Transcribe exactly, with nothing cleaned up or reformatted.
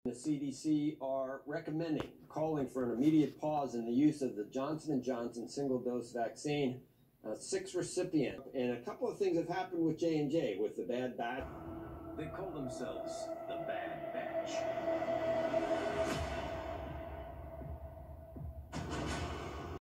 The C D C are recommending, calling for an immediate pause in the use of the Johnson and Johnson single-dose vaccine. Uh, six recipients, and a couple of things have happened with J and J with the Bad Batch. They call themselves the Bad Batch.